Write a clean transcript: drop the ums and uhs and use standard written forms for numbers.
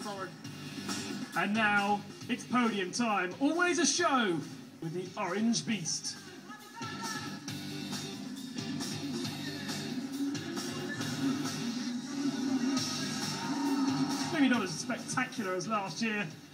forward. And now it's podium time. Always a show with the Orange Beast. Maybe not as spectacular as last year,